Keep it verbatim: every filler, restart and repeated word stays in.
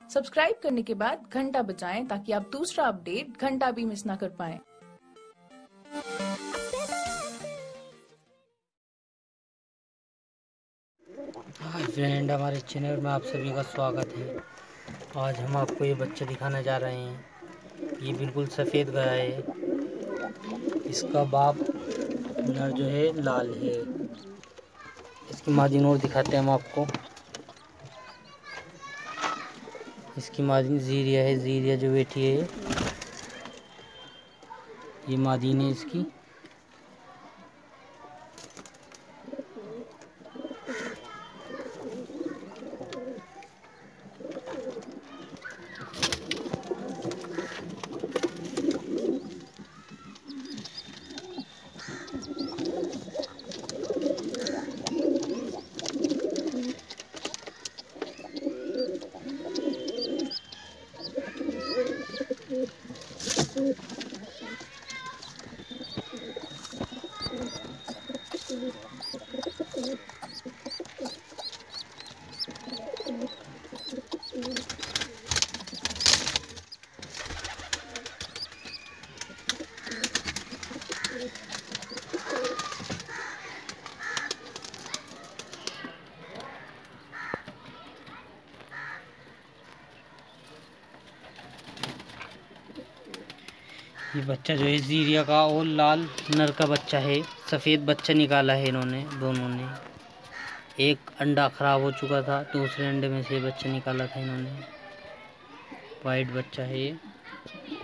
Subscribe करने के बाद घंटा बजाएं ताकि आप दूसरा अपडेट घंटा भी मिस ना कर पाएं। हाय फ्रेंड, हमारे चैनल में आप सभी का स्वागत है। आज हम आपको ये बच्चा दिखाने जा रहे हैं। ये बिल्कुल सफ़ेद गाय है। इसका बाप नर जो है लाल है। इसकी मादी नूर दिखाते हैं हम आपको। इसकी मादी जीरिया है। जीरिया जो बैठी है ये मादी ने इसकी। ये बच्चा जो है जीरिया का और लाल नर का बच्चा है। सफ़ेद बच्चा निकाला है इन्होंने दोनों ने। एक अंडा ख़राब हो चुका था, दूसरे अंडे में से बच्चा निकाला था इन्होंने। वाइट बच्चा है ये।